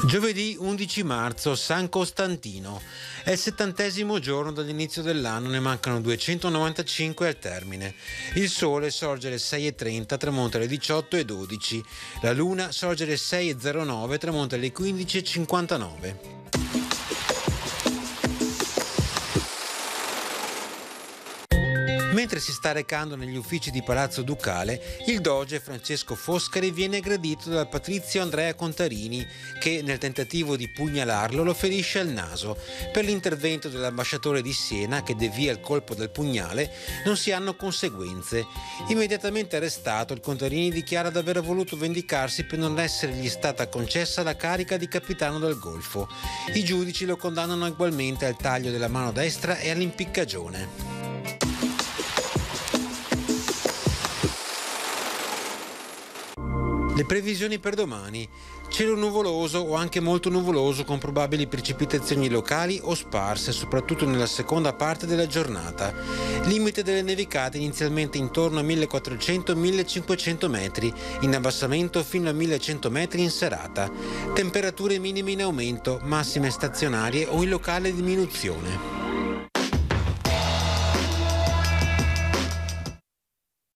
Giovedì 11 marzo, San Costantino. È il 70° giorno dall'inizio dell'anno, ne mancano 295 al termine. Il sole sorge alle 6:30, tramonta alle 18:12. La luna sorge alle 6:09, tramonta alle 15:59. Mentre si sta recando negli uffici di Palazzo Ducale, il doge Francesco Foscari viene aggredito dal patrizio Andrea Contarini, che nel tentativo di pugnalarlo lo ferisce al naso. Per l'intervento dell'ambasciatore di Siena, che devia il colpo del pugnale, non si hanno conseguenze. Immediatamente arrestato, il Contarini dichiara di aver voluto vendicarsi per non essergli stata concessa la carica di capitano del Golfo. I giudici lo condannano ugualmente al taglio della mano destra e all'impiccagione. Le previsioni per domani: cielo nuvoloso o anche molto nuvoloso con probabili precipitazioni locali o sparse, soprattutto nella seconda parte della giornata. Limite delle nevicate inizialmente intorno a 1400-1500 metri, in abbassamento fino a 1100 metri in serata. Temperature minime in aumento, massime stazionarie o in locale diminuzione.